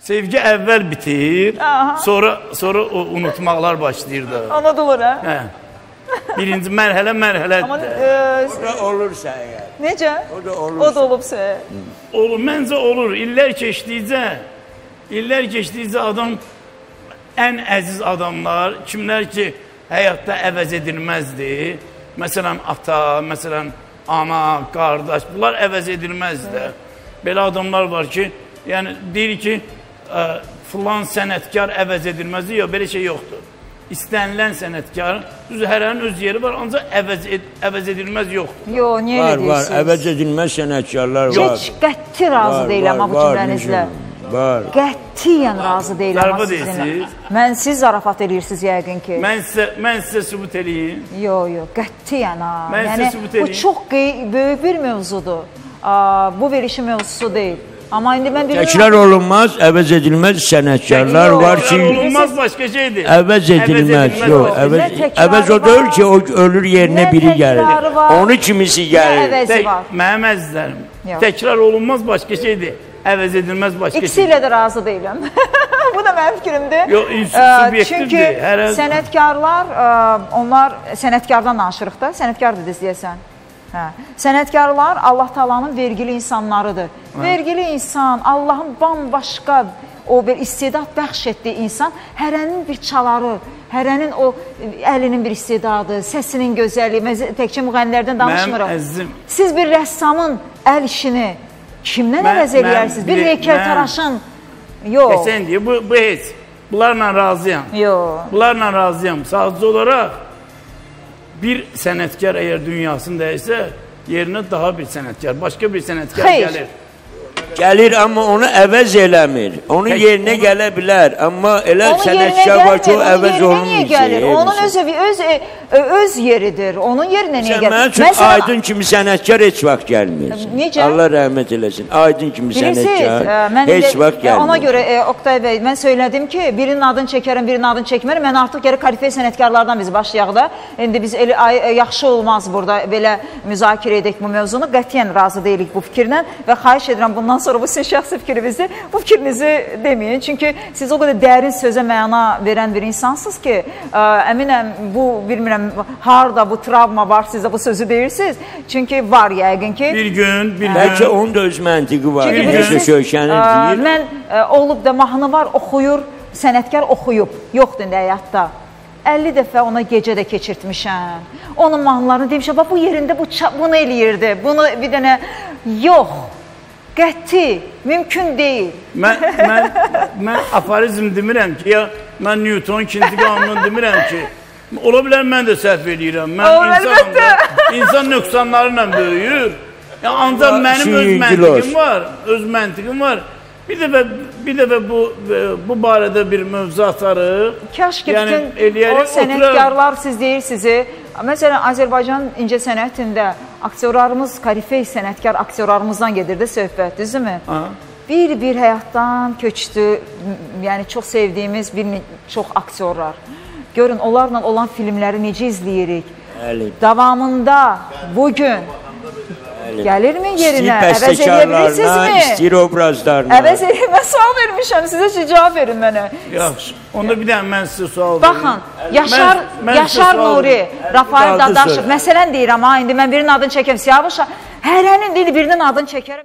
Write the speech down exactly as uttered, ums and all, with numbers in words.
Sevgi əvvəl bitir, Aha. sonra sonra o unutmaqlar başlayır da. Anadolu, hə? Hə. Birinci mərhələ mərhələdir. Amma e, O da olursa əgər. necə? O da olursa. O da olubsa. Olur, məncə olur. İllər keçdikcə, illər keçdikcə adam ən əziz adamlar, kimlər ki, həyatda əvəz edilməzdir. Məsələn, ata, məsələn, ana, qardaş, bunlar əvəz edilməzdir. Belə adamlar var ki, yəni deyir ki, ə, filan sənətkar əvəz edilməzdir, yox, belə şey yoxdur. İstənilən sənətkar, düz hərənin öz yeri var, ancaq əvəz, ed əvəz edilməz yoxdur. Yox, niyə Var, elə var, deyirsiniz? əvəz edilməz sənətkarlar var. Heç qətti razı Var, deyiləm var, bu var, cümlənizlə. necə? Var. Qəttiyən razı deyiləm Zarafat sizinlə. edirsiniz. Mən siz zarafat edirsiniz yəqin ki. Mən sizə, mən sizə sübut edeyim. Yox, yox, qəttiyən ha. Mən sizə Yəni, sübut bu edeyim. çox qey- böyük bir mövzudur. Aa, bu verişi mövzusu deyil. Amma indi mən bilirəm... Təkrar olunmaz, əvəz edilməz sənətkarlar Yox, var Təkrar ki, olunmaz başqa şeydir. əvəz edilməz. Yox, yox. əvəz, Nə təkrarı əvəz o var? deyil ki, o ölür yerinə Nə biri təkrarı gəlir. var? Onu kimisi Nə gəlir. əvəzi Tək, var? mənim əzizlərim, Yox. təkrar olunmaz başqa şeydir. Əvəz edilməz başqa İkisi şeydir. ilə də razı deyiləm. Bu da mənim fikrimdir. Yox, Ə, subyektivdir. Çünki Hər- sənətkarlar, ə, onlar sənətkardan danışırıq da, sənətkar dediniz deyəsən. Hə. Sənətkarlar Allah Taala'nın vergili insanlarıdır. Hə. Vergili insan, Allahın bambaşqa o bir istedad bəxş etdiyi insan, hərənin bir çaları, hərənin o əlinin bir istedadı, səsinin gözəlliyi, təkcə müğənnilərdən danışmırıq. Mənim əzizim. Siz bir rəssamın əl işini kimdən Mən- əvəz eləyərsiniz? mən Bir bir- heykəltaraşın. Yox. Qəsən deyir, bu, bu heç. Bunlarla razıyam. Yox. Bunlarla razıyam. Sadəcə olaraq bir sənətkar əgər dünyasını dəyişsə, yerinə daha bir sənətkar, başqa bir sənətkar Xeyr. gəlir. Gəlir, amma onu əvəz eləmir. Onun Tək- yerinə onu- gələ bilər. Amma elə Onun yerinə sənətkar var ki, o gəlmir, onun əvəz yerinə niyə gəlir? olunmayacaq. Onun öz, öz, öz yeridir. Onun yerinə niyə Sən gəlir? mənim üçün Aydın kimi sənətkar heç vaxt gəlmir. Necə? Allah rəhmət eləsin. Aydın kimi Bilirsiniz, sənətkar ə, mən heç indi, vaxt ə, ona gəlmir. görə e, Oktay bəy, mən söylədim ki, birinin adını çəkərəm, birinin adını çəkmərəm. Mən artıq geri kalifey sənətkarlardan biz başlayaq da. İndi biz elə, ay, e, yaxşı olmaz burada belə müzakirə edək bu mövzunu. Qətiyyən razı deyilik bu fikirlə və xahiş edirəm bundan sonra bu sizin şəxsi fikrinizdir. Bu fikrinizi deməyin. Çünki siz o qədər dərin sözə məna verən bir insansınız ki, ə, əminəm bu, bilmirəm, harda bu travma var, siz də bu sözü deyirsiniz. Çünki var yəqin ki. Bir gün, bir Bəlkə gün onun da öz məntiqi var. Çünki Necə bilirsiniz, köşənir ə, deyir. mən ə, olub da mahnı var, oxuyur, sənətkar oxuyub, yoxdur indi həyatda. əlli dəfə ona gecə də keçirtmişəm. Onun mahnılarını demişəm, bax bu yerində bu, bunu eləyirdi, bunu bir dənə, yox, qəti, mümkün deyil. Mən, mən, mən aforizm demirəm ki, ya mən Newton ikinci qanunu demirəm ki, ola bilər mən də səhv eləyirəm. Mən O, insanım da, insan nöqsanlarıyla böyüyür. Ya, ancaq mənim öz məntiqim var, öz məntiqim var. Bir dəfə, bir dəfə bu, bu barədə bir mövzu atarıq. Kaş ki, yəni, bütün eləyərik, o sənətkarlar siz deyirsiniz. Məsələn, Azərbaycan incəsənətində aktyorlarımız, karifey sənətkar aktyorlarımızdan gedir də söhbət, düzdürmü? Bir-bir həyatdan köçdü, yəni çox sevdiyimiz bir çox aktyorlar. Görün, onlarla olan filmləri necə izləyirik? Davamında bugün gəlirmi yerinə? Əvəz edə bilirsinizmi? İstəyir obrazlarına. Əvəz edə, mən sual vermişəm, sizə ki, cavab verin mənə. Yaxşı, onda bir dənə mən sizə sual verim. Baxın, Yaşar, mən, mən Yaşar Nuri, Rafael Dadaşov, məsələn deyirəm ha, indi mən birinin adını çəkəm, Siyavuş, hərənin birinin adını çəkərəm.